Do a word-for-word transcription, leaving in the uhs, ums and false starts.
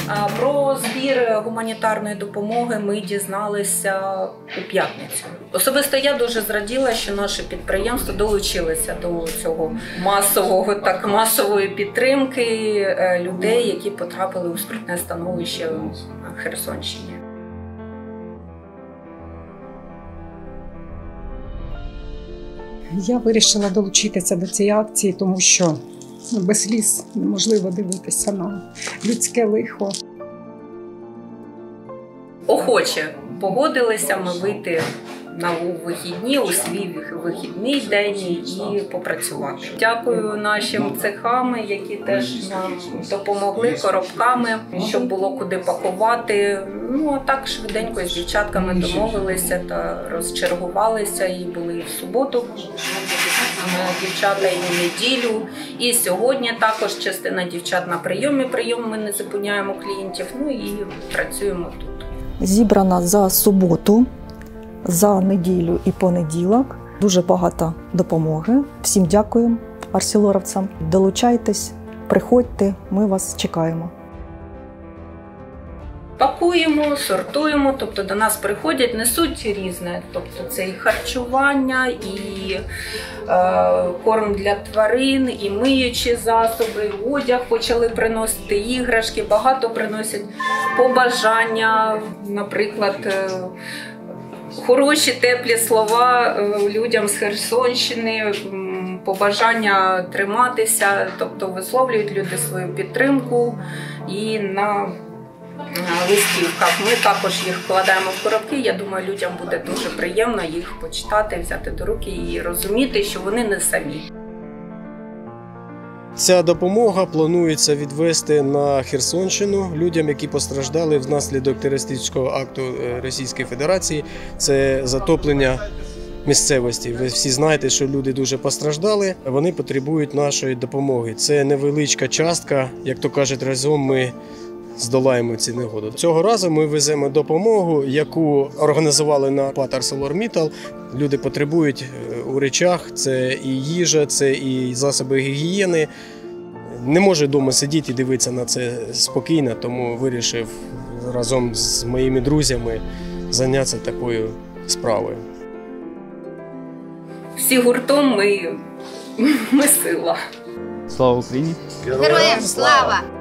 Про збір гуманітарної допомоги ми дізналися у п'ятницю. Особисто я дуже зраділа, що наше підприємство долучилося до цього масового, так, масової підтримки людей, які потрапили у скрутне становище на Херсонщині. Я вирішила долучитися до цієї акції, тому що без сліз неможливо дивитися на людське лихо. Охоче погодилися ми вийти на вихідні, у свій вихідний день і попрацювати. Дякую нашим цехам, які теж нам допомогли коробками, щоб було куди пакувати. Ну, а так швиденько з дівчатками домовилися та розчергувалися і були в суботу. Дівчата і в неділю, і сьогодні також частина дівчат на прийомі. Прийом ми не зупиняємо клієнтів, ну і працюємо тут. Зібрана за суботу, за неділю і понеділок. Дуже багато допомоги. Всім дякую арселоровцям. Долучайтесь, приходьте, ми вас чекаємо. Пакуємо, сортуємо, тобто до нас приходять, несуть різне, тобто це і харчування, і е, корм для тварин, і миючі засоби, одяг почали приносити, іграшки, багато приносять побажання, наприклад, е, хороші, теплі слова е, людям з Херсонщини, побажання триматися, тобто висловлюють люди свою підтримку і на листівках. Ми також їх вкладаємо в коробки. Я думаю, людям буде дуже приємно їх почитати, взяти до руки і розуміти, що вони не самі. Ця допомога планується відвести на Херсонщину людям, які постраждали внаслідок терористичного акту Російської Федерації. Це затоплення місцевості. Ви всі знаєте, що люди дуже постраждали, вони потребують нашої допомоги. Це невеличка частка, як то кажуть, разом ми здолаємо ці негоди. Цього разу ми веземо допомогу, яку організували на ПАТ «ArcelorMittal». Люди потребують у речах, це і їжа, це і засоби гігієни. Не можу вдома сидіти і дивитися на це спокійно, тому вирішив разом з моїми друзями зайнятися такою справою. Всі гуртом ми, ми сила. Слава Україні! Героям слава!